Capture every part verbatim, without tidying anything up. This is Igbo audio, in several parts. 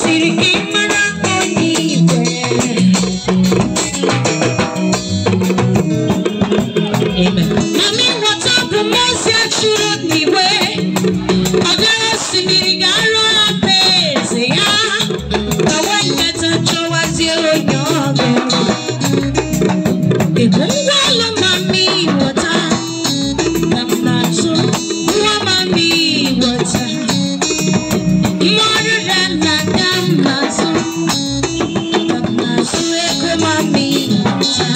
Mami water the most ya should me way. Oga simiri garo apese ya. The one that touch was your yobe. Ebungalo mami water. Namnaso wa mami water. More than namnaso. Namnaso eko mami water.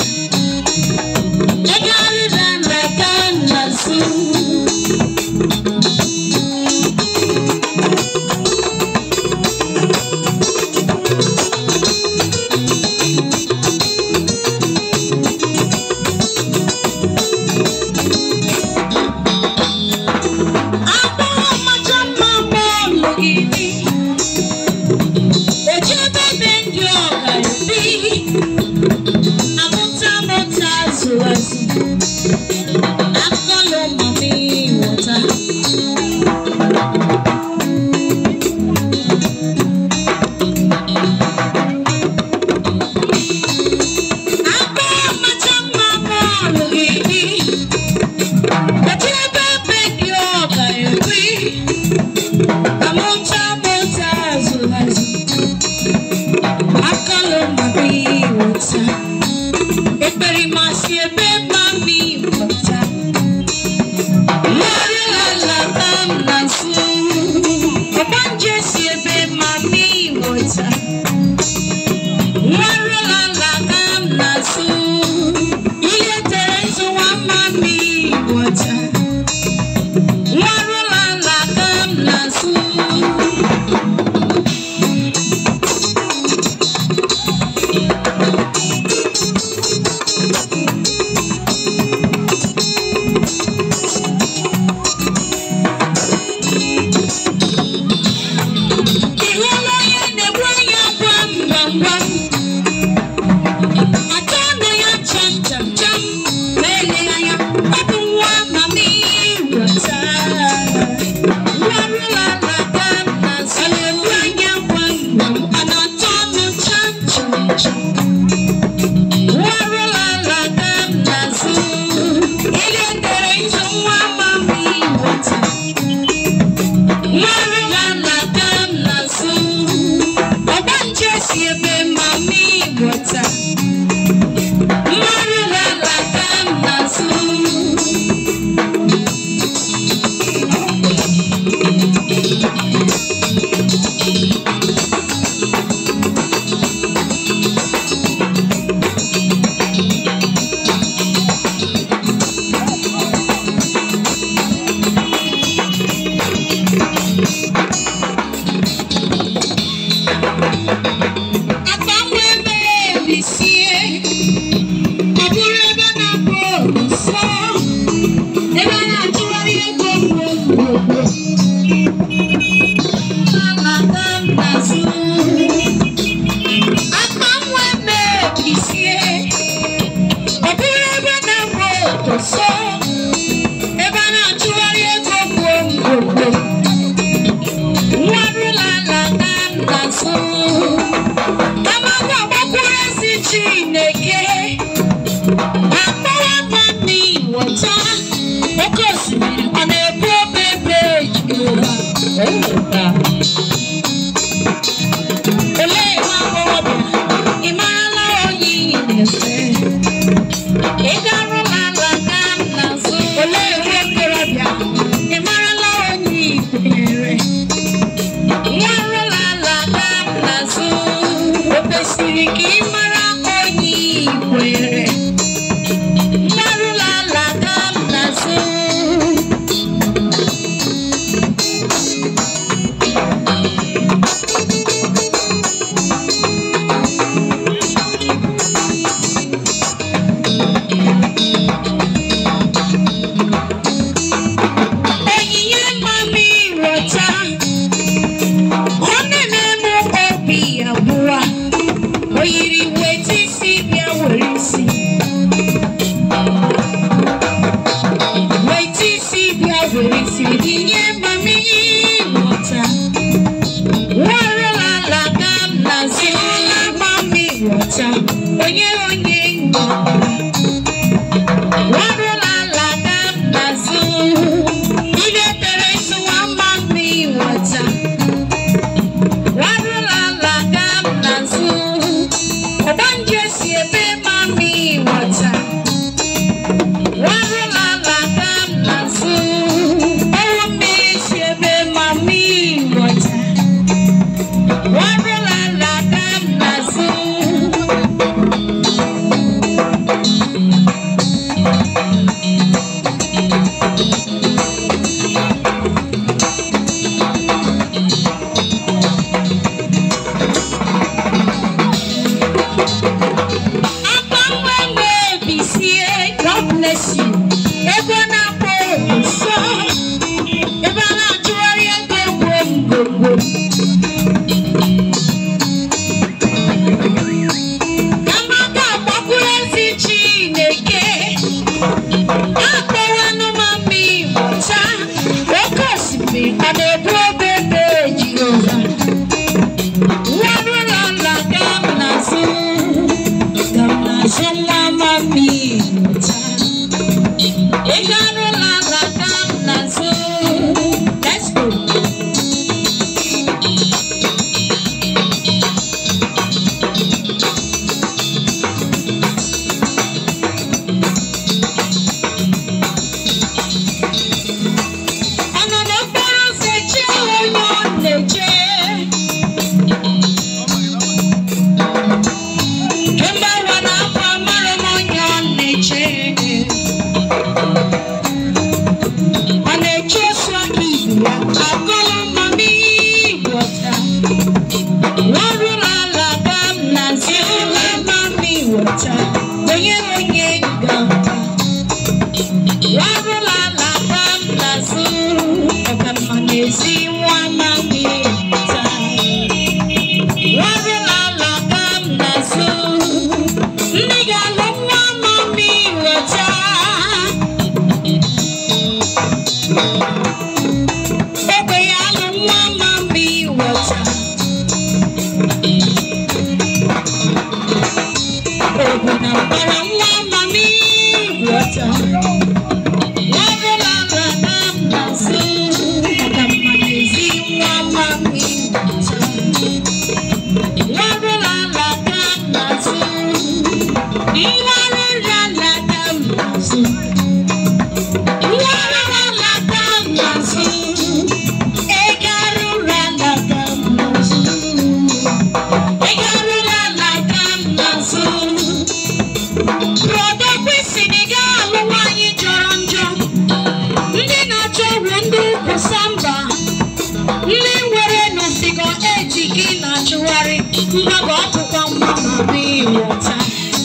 mbago ọkụkọ Mami water.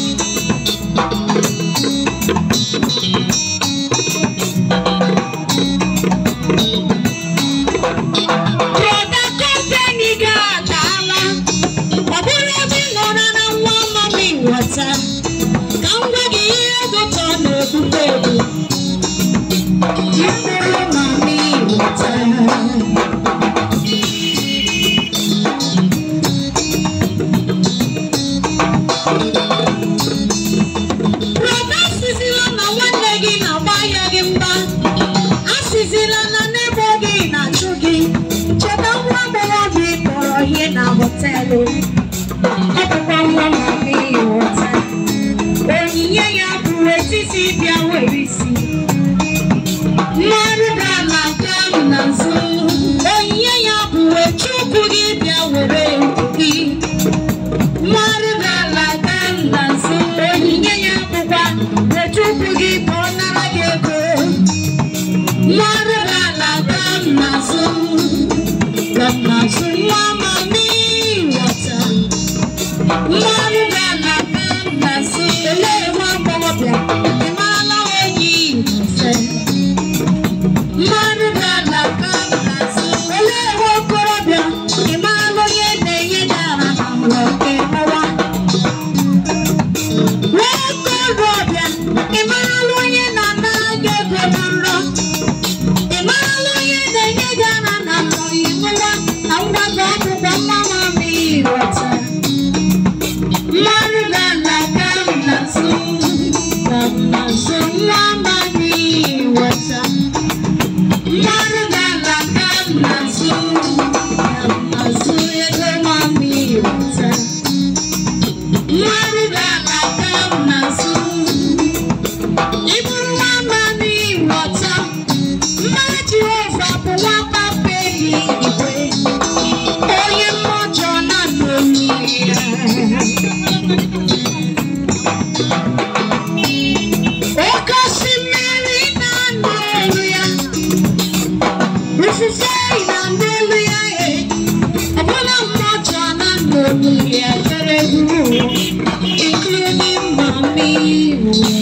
Broda company ga-adala ọ bụrụ ebe ị nọrọ na nwa Mami water. Ka m gwa gị ihe dọtọ na-ebute ebu jikere Mami water. Hotel, Mami water. Onyinye ya bụ etiti bịa were isi. Mmadụ ga-ala kam na nso. Onyinye ya bụ echukwu gị bịa were gị. Mmadụ ga-ala kam na nso. Onyinye ya bụkwa echukwu gị bụ ọ nara gị ego. Mmadụ ga-ala kam na nso. Kam na nso nwa Mami. Mami gana gana si ele wa bobia imala wenyi se. Mami gana gana si ele wa korobia imala ye de ye dara wa ke wa. Wa korobia imala ye na na ge godoro. Imala ye de ye dara na lo yiwa awwa go ko Mami water. Mami gana gana so, gana so Mami water. Mami gana gana so, gana so Mami water. Mami gana gana so, iburu Mami water. Maji ofa puwa papeli iwe, oye mojo na dunia. Including Mami.